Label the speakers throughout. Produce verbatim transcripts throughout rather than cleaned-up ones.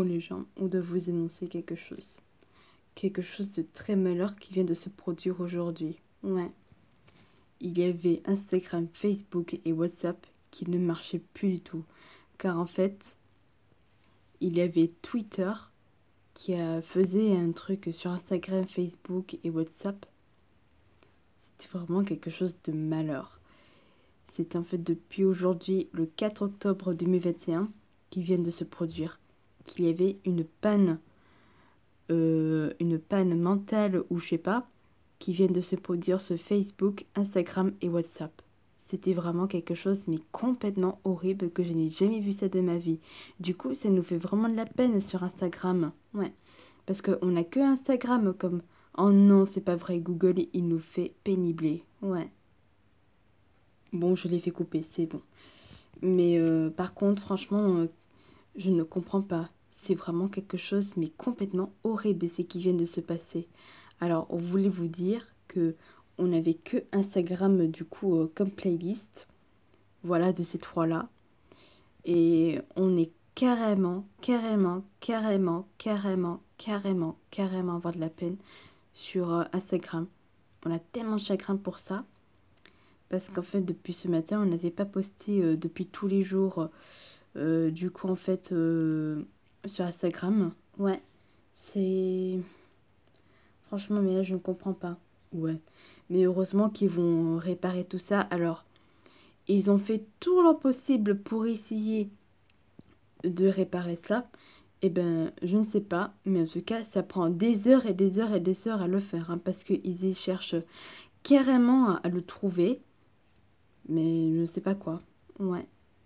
Speaker 1: Bon les gens, on doit vous annoncer quelque chose. Quelque chose de très malheur qui vient de se produire aujourd'hui. Ouais. Il y avait Instagram, Facebook et WhatsApp qui ne marchaient plus du tout. Car en fait, il y avait Twitter qui a faisait un truc sur Instagram, Facebook et WhatsApp. C'était vraiment quelque chose de malheur. C'est en fait depuis aujourd'hui, le quatre octobre deux mille vingt et un, qui vient de se produire, qu'il y avait une panne, euh, une panne mentale ou je sais pas, qui vient de se produire sur Facebook, Instagram et WhatsApp. C'était vraiment quelque chose mais complètement horrible que je n'ai jamais vu ça de ma vie. Du coup, ça nous fait vraiment de la peine sur Instagram. Ouais. Parce qu'on n'a que Instagram comme... Oh non, c'est pas vrai, Google, il nous fait pénibler. Ouais. Bon, je l'ai fait couper, c'est bon. Mais euh, par contre, franchement, euh, je ne comprends pas. C'est vraiment quelque chose, mais complètement horrible, ce qui vient de se passer. Alors, on voulait vous dire que on n'avait que Instagram, du coup, euh, comme playlist. Voilà, de ces trois-là. Et on est carrément, carrément, carrément, carrément, carrément, carrément avoir de la peine sur euh, Instagram. On a tellement de chagrin pour ça. Parce qu'en fait, depuis ce matin, on n'avait pas posté euh, depuis tous les jours. Euh, du coup, en fait, euh, sur Instagram. Ouais, c'est... Franchement, mais là, je ne comprends pas. Ouais. Mais heureusement qu'ils vont réparer tout ça. Alors, ils ont fait tout leur possible pour essayer de réparer ça. Eh ben, je ne sais pas. Mais en tout cas, ça prend des heures et des heures et des heures à le faire. Hein, parce qu'ils y cherchent carrément à, à le trouver. Mais je ne sais pas quoi. Ouais.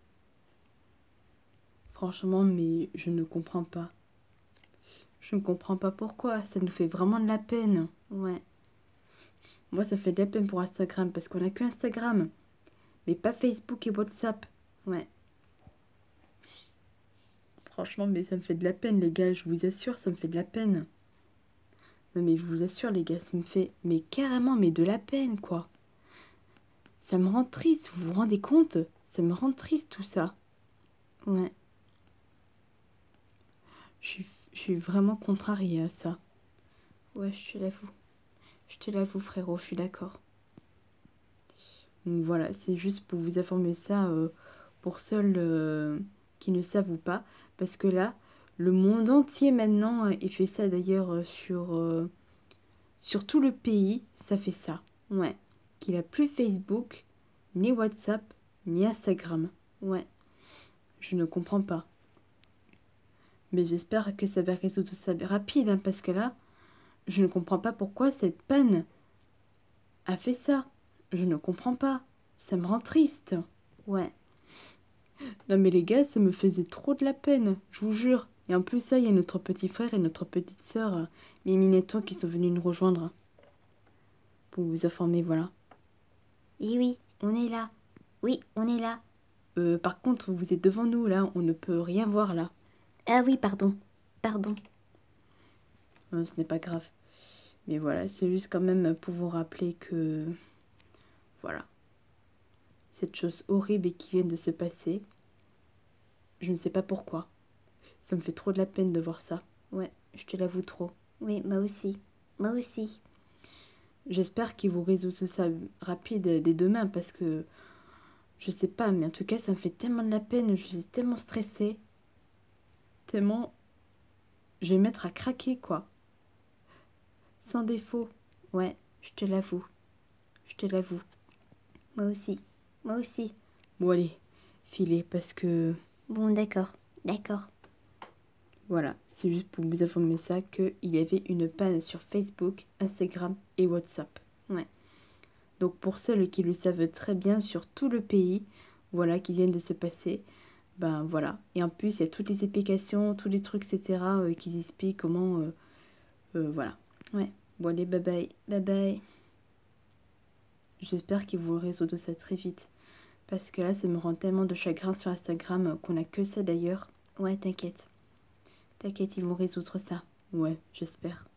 Speaker 1: Franchement, mais je ne comprends pas. Je ne comprends pas pourquoi. Ça nous fait vraiment de la peine. Ouais. Moi, ça fait de la peine pour Instagram parce qu'on n'a que Instagram. Mais pas Facebook et WhatsApp. Ouais. Franchement, mais ça me fait de la peine, les gars. Je vous assure, ça me fait de la peine. Non, mais je vous assure, les gars, ça me fait... Mais carrément, mais de la peine, quoi. Ça me rend triste, vous vous rendez compte? Ça me rend triste, tout ça. Ouais. Je suis, je suis vraiment contrariée à ça. Ouais, je te l'avoue. Je te l'avoue, frérot, je suis d'accord. Donc voilà, c'est juste pour vous informer ça, euh, pour ceux euh, qui ne savent ou pas. Parce que là, le monde entier maintenant, il fait ça d'ailleurs euh, sur, euh, sur tout le pays, ça fait ça. Ouais. Qu'il a plus Facebook, ni WhatsApp, ni Instagram. Ouais. Je ne comprends pas. Mais j'espère que ça va résoudre ça rapide, hein, parce que là, je ne comprends pas pourquoi cette panne a fait ça. Je ne comprends pas. Ça me rend triste. Ouais. Non mais les gars, ça me faisait trop de la peine, je vous jure. Et en plus ça, il y a notre petit frère et notre petite sœur, euh, Mimi Netto, qui sont venus nous rejoindre. Pour vous informer, voilà.
Speaker 2: Oui, oui, on est là. Oui, on est là.
Speaker 1: Euh, par contre, vous êtes devant nous, là, on ne peut rien voir, là.
Speaker 2: Ah oui, pardon. Pardon.
Speaker 1: Euh, ce n'est pas grave. Mais voilà, c'est juste quand même pour vous rappeler que... Voilà. Cette chose horrible qui vient de se passer. Je ne sais pas pourquoi. Ça me fait trop de la peine de voir ça. Ouais, je te l'avoue trop.
Speaker 2: Oui, moi aussi. Moi aussi.
Speaker 1: J'espère qu'ils vont résoudre ça rapide dès demain parce que je sais pas, mais en tout cas, ça me fait tellement de la peine. Je suis tellement stressée. Tellement. Je vais me mettre à craquer, quoi. Sans défaut. Ouais, je te l'avoue. Je te l'avoue.
Speaker 2: Moi aussi. Moi aussi.
Speaker 1: Bon, allez, filez parce que.
Speaker 2: Bon, d'accord. D'accord.
Speaker 1: Voilà, c'est juste pour vous informer ça qu'il y avait une panne sur Facebook, Instagram et WhatsApp. Ouais. Donc pour ceux qui le savent très bien sur tout le pays, voilà, qui viennent de se passer, ben voilà. Et en plus, il y a toutes les applications, tous les trucs, et cetera euh, qui expliquent comment... Euh, euh, voilà. Ouais. Bon, allez, bye bye. Bye bye. J'espère qu'ils vont résoudre ça très vite. Parce que là, ça me rend tellement de chagrin sur Instagram qu'on a que ça d'ailleurs. Ouais, t'inquiète. T'inquiète, ils vont résoudre ça. Ouais, j'espère.